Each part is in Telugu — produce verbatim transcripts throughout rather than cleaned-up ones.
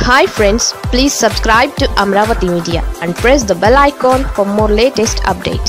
Hi friends, please subscribe to Amravati Media and press the bell icon for more latest updates.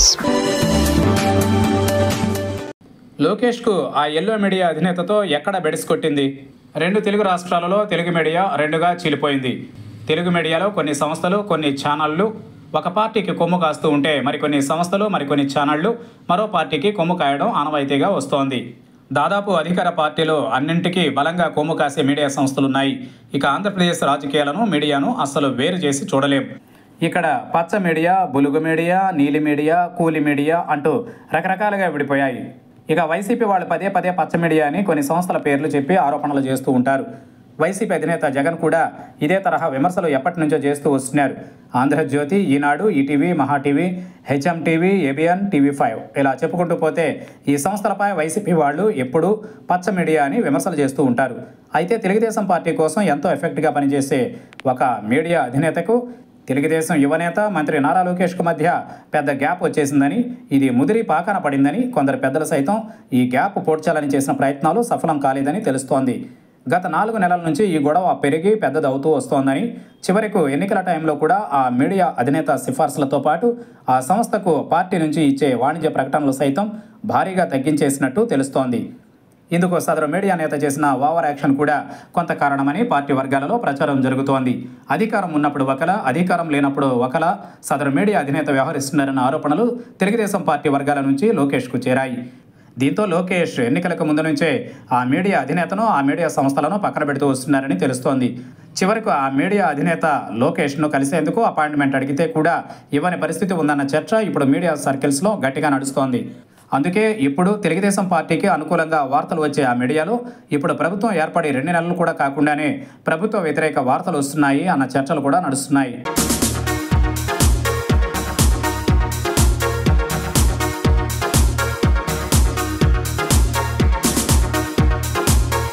Lokesh కు ఆ ఎల్లో మీడియా అధినేతతో ఎక్కడ బెడిసికొట్టింది? రెండు తెలుగు రాష్ట్రాలలో తెలుగు మీడియా రెండుగా చీలిపోయింది. తెలుగు మీడియాలో కొన్ని సంస్థలు, కొన్ని ఛానళ్లు ఒక పార్టీకి కొమ్ము కాస్తూ ఉంటే మరికొన్ని సంస్థలు, మరికొన్ని ఛానళ్లు మరో పార్టీకి కొమ్ము కాయడం ఆనవాయితీగా వస్తోంది. దాదాపు అధికార పార్టీలో అన్నింటికీ బలంగా కొమ్ము కాసే మీడియా సంస్థలున్నాయి. ఇక ఆంధ్రప్రదేశ్ రాజకీయాలను, మీడియాను అస్సలు వేరు చేసి చూడలేం. ఇక్కడ పచ్చ మీడియా, బులుగు మీడియా, నీలి మీడియా, కూలి మీడియా అంటూ రకరకాలుగా విడిపోయాయి. ఇక వైసీపీ వాళ్ళు పదే పదే పచ్చ మీడియా అని కొన్ని సంస్థల పేర్లు చెప్పి ఆరోపణలు చేస్తూ ఉంటారు. వైసీపీ అధినేత జగన్ కూడా ఇదే తరహా విమర్శలు ఎప్పటి నుంచో చేస్తూ వస్తున్నారు. Andhra Jyothi, Eenadu, ETV, Maha TV, HM TV, ABN, TV five ఇలా చెప్పుకుంటూ పోతే ఈ సంస్థలపై వైసీపీ వాళ్ళు ఎప్పుడూ పచ్చ మీడియా అని విమర్శలు చేస్తూ ఉంటారు. అయితే తెలుగుదేశం పార్టీ కోసం ఎంతో ఎఫెక్ట్గా పనిచేసే ఒక మీడియా అధినేతకు తెలుగుదేశం యువనేత మంత్రి నారా లోకేష్కు మధ్య పెద్ద గ్యాప్ వచ్చేసిందని, ఇది ముదిరి పాకాన పడిందని కొందరు పెద్దలు సైతం ఈ గ్యాప్ పోడ్చాలని చేసిన ప్రయత్నాలు సఫలం కాలేదని తెలుస్తోంది. గత నాలుగు నెలల నుంచి ఈ గొడవ పెరిగి పెద్దదవుతూ వస్తోందని, చివరకు ఎన్నికల టైంలో కూడా ఆ మీడియా అధినేత సిఫార్సులతో పాటు ఆ సంస్థకు పార్టీ నుంచి ఇచ్చే వాణిజ్య ప్రకటనలు సైతం భారీగా తగ్గించేసినట్టు తెలుస్తోంది. ఇందుకు సదరు మీడియా నేత చేసిన ఓవర్ యాక్షన్ కూడా కొంత కారణమని పార్టీ వర్గాలలో ప్రచారం జరుగుతోంది. అధికారం ఉన్నప్పుడు ఒకలా, అధికారం లేనప్పుడు ఒకలా సదరు మీడియా అధినేత వ్యవహరిస్తున్నారన్న ఆరోపణలు తెలుగుదేశం పార్టీ వర్గాల నుంచి లోకేష్కు చేరాయి. దీంతో లోకేష్ ఎన్నికలకు ముందు నుంచే ఆ మీడియా అధినేతను, ఆ మీడియా సంస్థలను పక్కన పెడుతూ వస్తున్నారని తెలుస్తోంది. చివరకు ఆ మీడియా అధినేత లోకేష్ను కలిసేందుకు అపాయింట్మెంట్ అడిగితే కూడా ఇవ్వని పరిస్థితి ఉందన్న చర్చ ఇప్పుడు మీడియా సర్కిల్స్లో గట్టిగా నడుస్తోంది. అందుకే ఇప్పుడు తెలుగుదేశం పార్టీకి అనుకూలంగా వార్తలు వచ్చే ఆ మీడియాలో ఇప్పుడు ప్రభుత్వం ఏర్పడి రెండు నెలలు కూడా కాకుండానే ప్రభుత్వ వ్యతిరేక వార్తలు వస్తున్నాయి అన్న చర్చలు కూడా నడుస్తున్నాయి.